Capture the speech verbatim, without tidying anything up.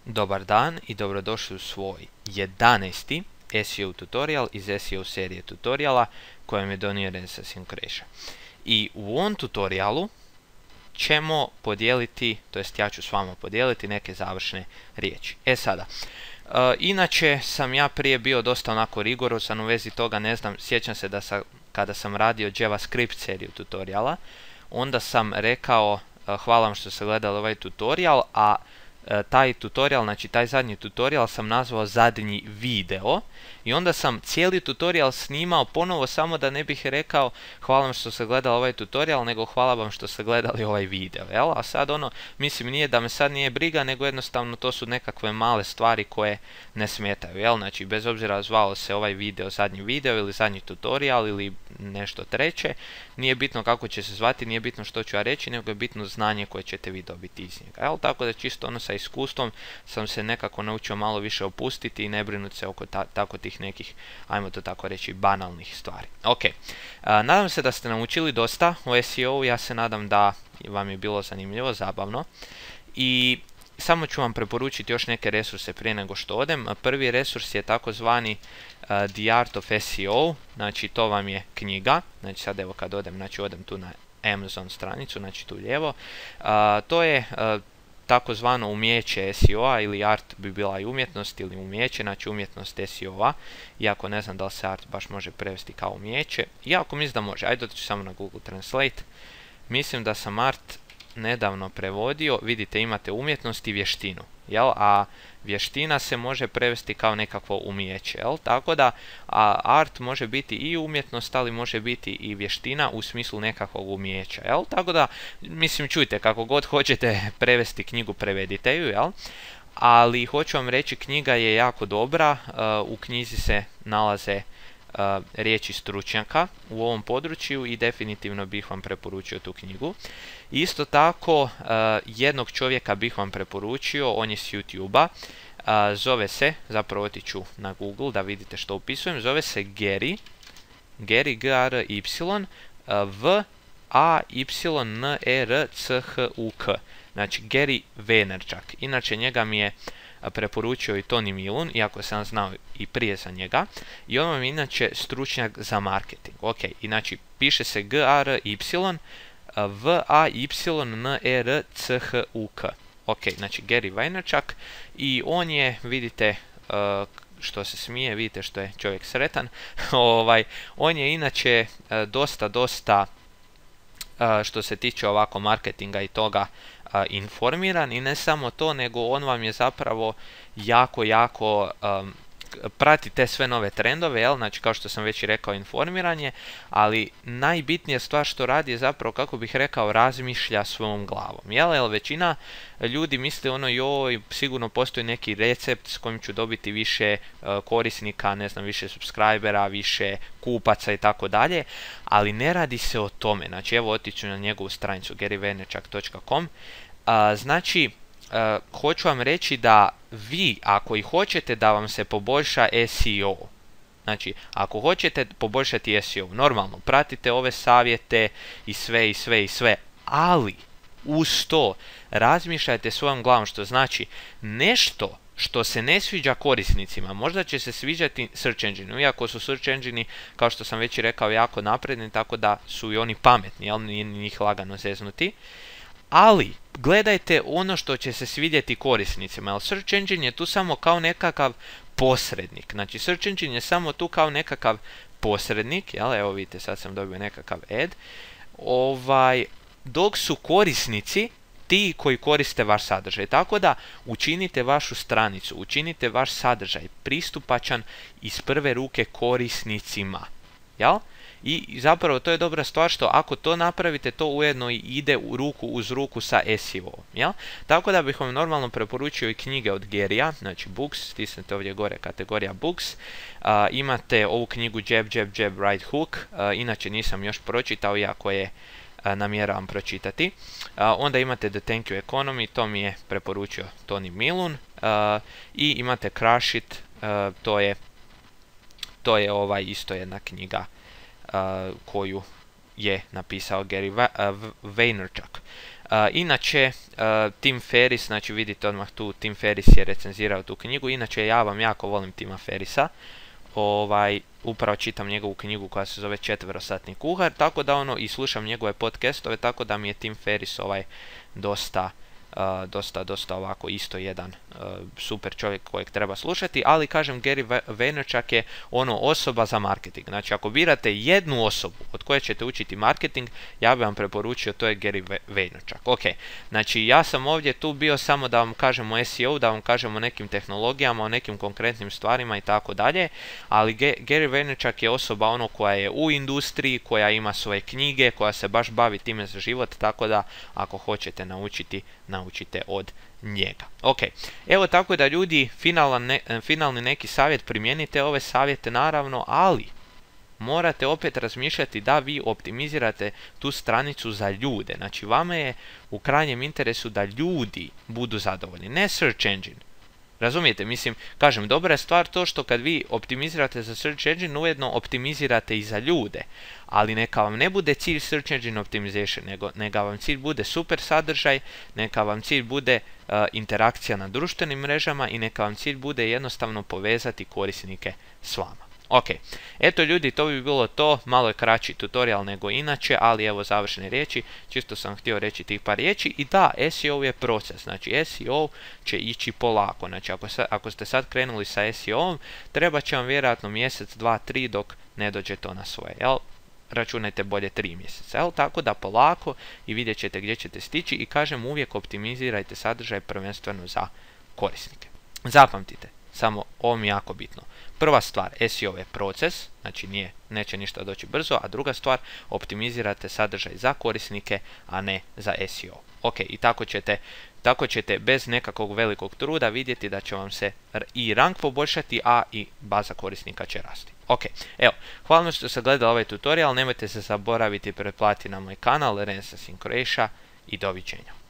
Dobar dan i dobrodošli u svoj jedanaesti S E O tutorial iz S E O serije tutoriala kojem je donio Rensa Sinkreša. I u ovom tutorialu ćemo podijeliti, to jest ja ću s vama podijeliti neke završne riječi. E sada, uh, inače sam ja prije bio dosta onako rigorozan u vezi toga, ne znam, sjećam se da sam, kada sam radio JavaScript seriju tutoriala, onda sam rekao uh, hvala vam što ste gledali ovaj tutorial, a taj tutorial, znači taj zadnji tutorial sam nazvao zadnji video i onda sam cijeli tutorial snimao ponovo samo da ne bih rekao hvala vam što ste gledali ovaj tutorial, nego hvala vam što ste gledali ovaj video, jel? A sad ono, mislim nije da me sad nije briga, nego jednostavno to su nekakve male stvari koje ne smetaju, jel? Znači bez obzira zvao se ovaj video zadnji video ili zadnji tutorial ili nešto treće, nije bitno kako će se zvati, nije bitno što ću ja reći, nego je bitno znanje koje ćete vi dobiti iz njega, jel? Tako da čisto ono sa iskustvom sam se nekako naučio malo više opustiti i ne brinuti se oko ta, tako tih nekih, ajmo to tako reći, banalnih stvari. Ok, a, nadam se da ste naučili dosta o S E O-u, ja se nadam da vam je bilo zanimljivo, zabavno i samo ću vam preporučiti još neke resurse prije nego što odem. Prvi resurs je takozvani uh, The Art of S E O, znači to vam je knjiga, znači sad evo kad odem, znači odem tu na Amazon stranicu, znači tu lijevo, uh, to je uh, takozvano umjeće S E O-a ili art bi bila i umjetnost ili umjeće, znači umjetnost S E O-a, iako ne znam da li se art baš može prevesti kao umjeće, iako mislim da može, ajde ću samo na Google Translate, mislim da sam art nedavno prevodio, vidite imate umjetnost i vještinu, jel? A vještina se može prevesti kao nekakvo umjeće, jel? Tako da a art može biti i umjetnost, ali može biti i vještina u smislu nekakvog umjeća, jel? Tako da, mislim, čujte, kako god hoćete prevesti knjigu, prevedite ju, jel? Ali hoću vam reći, knjiga je jako dobra, uh, u knjizi se nalaze Uh, riječi stručnjaka u ovom području i definitivno bih vam preporučio tu knjigu. Isto tako uh, jednog čovjeka bih vam preporučio, on je s YouTube-a, uh, zove se, zapravo otiću na Google da vidite što upisujem, zove se Gary, Gary G A R Y V A Y N E R C H U K, znači Gary Vaynerchuk. Inače njega mi je preporučio i Tony Milun, iako sam znao i prije za njega, i on vam je inače stručnjak za marketing. Ok, inače piše se G A R Y V A Y N E R C H U K. Ok, znači Gary Vaynerchuk i on je, vidite, uh, što se smije, vidite što je čovjek sretan, ovaj, on je inače uh, dosta, dosta uh, što se tiče ovako marketinga i toga Uh, informiran i ne samo to, nego on vam je zapravo jako, jako um, prati te sve nove trendove, jel? Znači kao što sam već i rekao, informiran je, ali najbitnija stvar što radi je zapravo, kako bih rekao, razmišlja svojom glavom, jel? Jel većina ljudi misli ono, joj, sigurno postoji neki recept s kojim ću dobiti više uh, korisnika, ne znam, više subscribera, više kupaca i tako dalje, ali ne radi se o tome. Znači evo otiću na njegovu stranicu gary vaynerchuk dot com. Uh, znači Uh, hoću vam reći da vi, ako i hoćete da vam se poboljša S E O, znači ako hoćete poboljšati S E O, normalno pratite ove savjete i sve i sve i sve, ali uz to razmišljajte svojom glavom, što znači nešto što se ne sviđa korisnicima, možda će se sviđati search engine, iako su search engine, kao što sam već i rekao, jako napredni, tako da su i oni pametni, jel? Nije njih lagano zeznuti. Ali gledajte ono što će se svidjeti korisnicima, jer search engine je tu samo kao nekakav posrednik. Znači search engine je samo tu kao nekakav posrednik, jel? Evo vidite, sad sam dobio nekakav ad. Ovaj, dok su korisnici ti koji koriste vaš sadržaj. Tako da učinite vašu stranicu, učinite vaš sadržaj pristupačan iz prve ruke korisnicima, jel? I zapravo to je dobra stvar što ako to napravite, to ujedno ide u ruku uz ruku sa S E O, jel? Tako da bih vam normalno preporučio i knjige od Garyja, znači Books, stisnete ovdje gore kategorija Books, uh, imate ovu knjigu Jab, Jab, Jab, Right Hook, uh, inače nisam još pročitao, iako je uh, namjeravam pročitati. Uh, onda imate The Thank You Economy, to mi je preporučio Tony Milun, uh, i imate Crush It, uh, to je, to je ovaj isto jedna knjiga Uh, koju je napisao Gary Va- uh, Vaynerchuk. inače, uh, Tim Ferriss, znači vidite odmah tu, Tim Ferriss je recenzirao tu knjigu. Inače, ja vam jako volim Tima Ferrissa. Ovaj, upravo čitam njegovu knjigu koja se zove Četverosatni kuhar, tako da ono, i slušam njegove podcastove, tako da mi je Tim Ferriss ovaj dosta, uh, dosta, dosta ovako isto jedan uh, super čovjek kojeg treba slušati, ali kažem, Gary Vaynerchuk je ono osoba za marketing. Znači, ako birate jednu osobu od koje ćete učiti marketing, ja bih vam preporučio, to je Gary Vaynerchuk. Ok, znači ja sam ovdje tu bio samo da vam kažem o S E O, da vam kažem o nekim tehnologijama, o nekim konkretnim stvarima i tako dalje, ali Gary Vaynerchuk je osoba ono koja je u industriji, koja ima svoje knjige, koja se baš bavi time za život, tako da ako hoćete naučiti, naučite od njega. Ok, evo tako da ljudi, finalan ne, finalni neki savjet, primijenite ove savjete naravno, ali morate opet razmišljati da vi optimizirate tu stranicu za ljude. Znači, vama je u krajnjem interesu da ljudi budu zadovoljni, ne search engine. Razumijete, mislim, kažem, dobra je stvar to što kad vi optimizirate za search engine, ujedno optimizirate i za ljude, ali neka vam ne bude cilj search engine optimization, nego neka vam cilj bude super sadržaj, neka vam cilj bude uh, interakcija na društvenim mrežama i neka vam cilj bude jednostavno povezati korisnike s vama. Ok, eto ljudi, to bi bilo to, malo je kraći tutorial nego inače, ali evo završene riječi, čisto sam htio reći tih par riječi. I da, S E O je proces, znači S E O će ići polako, znači ako, sa, ako ste sad krenuli sa S E O-om, treba će vam vjerojatno mjesec, dva, tri dok ne dođe to na svoje, jel? Računajte bolje tri mjeseca, jel? Tako da polako i vidjet ćete gdje ćete stići i kažem, uvijek optimizirajte sadržaj prvenstveno za korisnike. Zapamtite, samo ovo mi je jako bitno. Prva stvar, S E O je proces, znači nije, neće ništa doći brzo, a druga stvar, optimizirate sadržaj za korisnike, a ne za S E O. Ok, i tako ćete, tako ćete bez nekakvog velikog truda vidjeti da će vam se i rank poboljšati, a i baza korisnika će rasti. Ok, evo, hvala vam što ste gledali ovaj tutorial, nemojte se zaboraviti pretplatiti na moj kanal Renaissance in Croatia i doviđenja.